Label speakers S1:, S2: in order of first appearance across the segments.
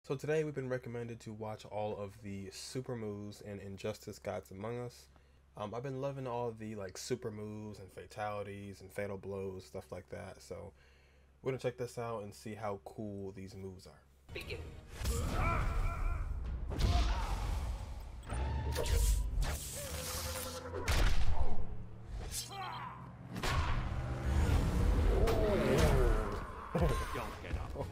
S1: So today we've been recommended to watch all of the super moves in Injustice Gods Among Us. I've been loving all the like super moves and fatalities and fatal blows, stuff like that. So we're gonna check this out and see how cool these moves are.
S2: Begin. Don't get up.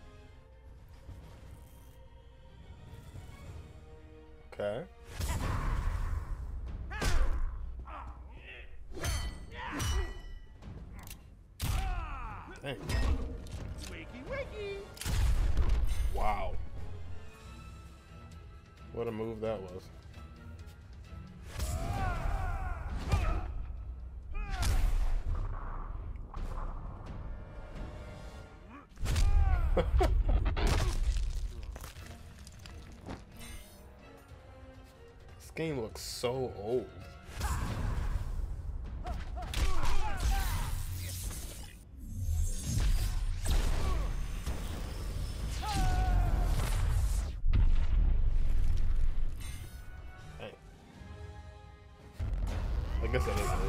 S1: Okay. Dang.
S2: Wakey, wakey.
S1: Wow. What a move that was. This game looks so old. Hey. I guess that is old.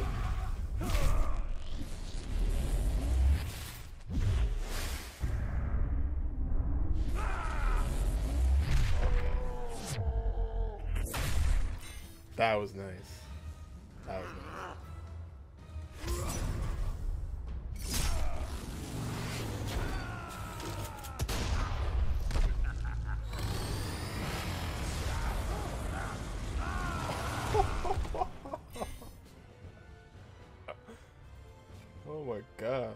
S1: That was nice. That was nice. Oh my gosh.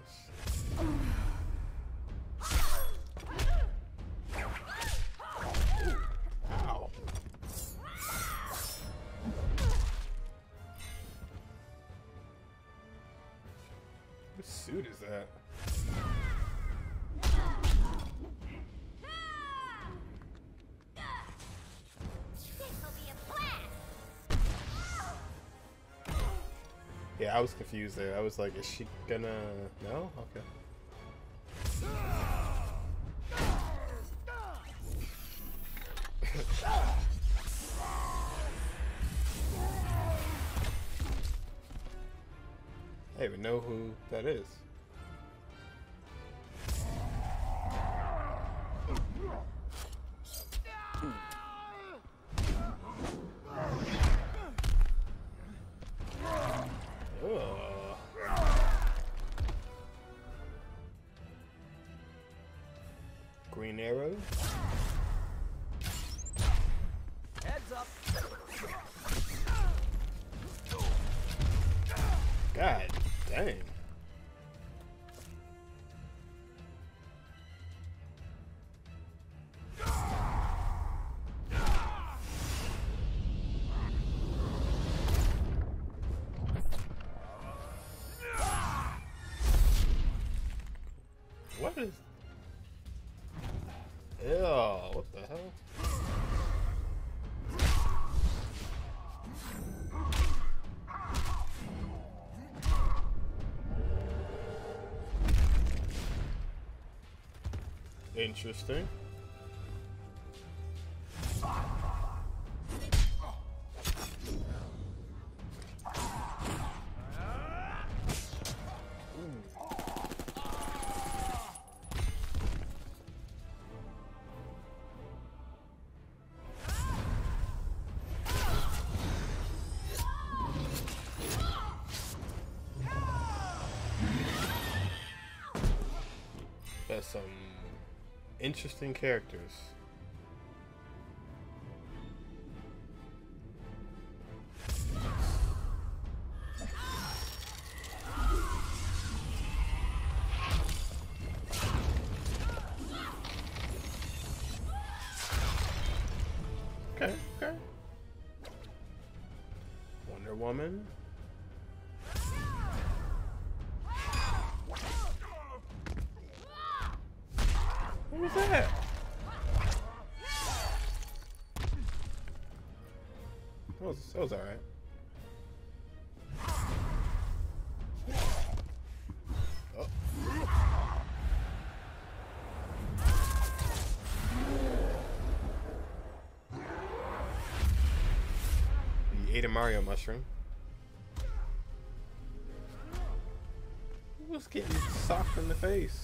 S1: Ow. What suit is that? Yeah, I was confused there. I was like, is she gonna... No? Okay. I don't even know who that is. Ugh. Green Arrow.
S2: Heads up.
S1: God dang. What is... Ew, what the hell? Interesting. That's some interesting characters. Okay, okay. Wonder Woman. What was that? That was alright. Oh. ate a Mario mushroom. Who was getting socked in the face?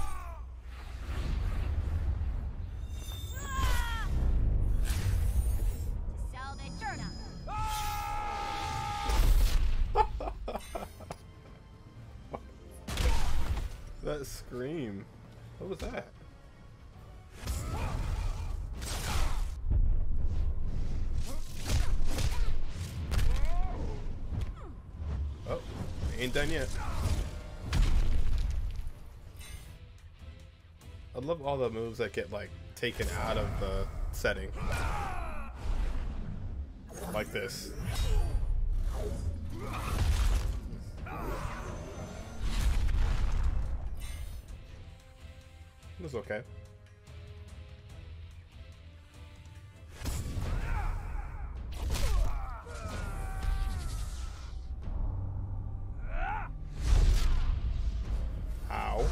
S1: That scream. What was that? Oh, ain't done yet. I love all the moves that get like taken out of the setting. Like this. It was okay. Ow.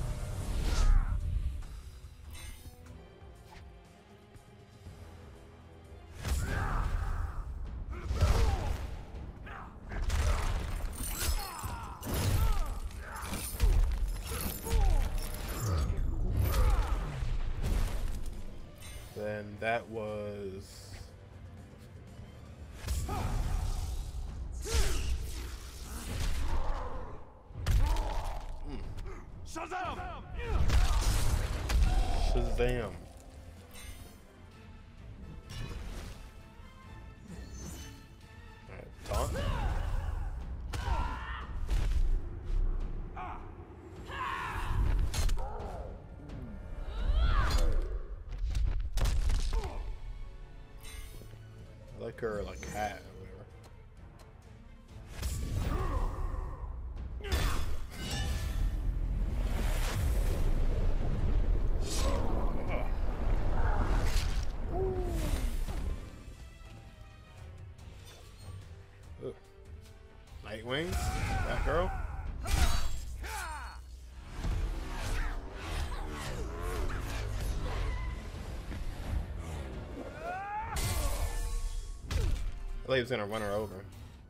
S1: Then that was...
S2: Shazam!
S1: Shazam. Alright, taunt. I like her like hat or whatever. Ugh. Nightwing? That girl? I thought he was gonna run her over.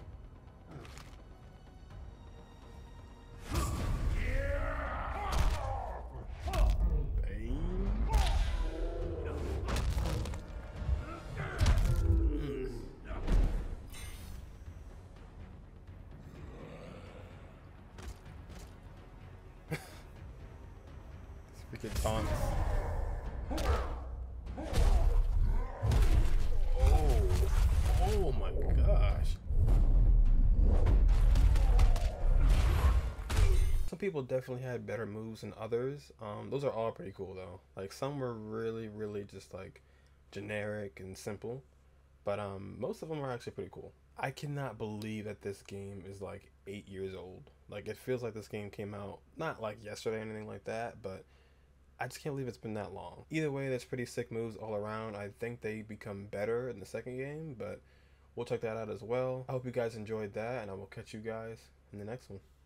S1: Freaking taunts. Oh my gosh. Some people definitely had better moves than others. Those are all pretty cool though. Like some were really just like generic and simple. But most of them are actually pretty cool. I cannot believe that this game is like 8 years old. Like it feels like this game came out not like yesterday or anything like that, but I just can't believe it's been that long. Either way, there's pretty sick moves all around. I think they become better in the second game, but we'll check that out as well. I hope you guys enjoyed that, and I will catch you guys in the next one.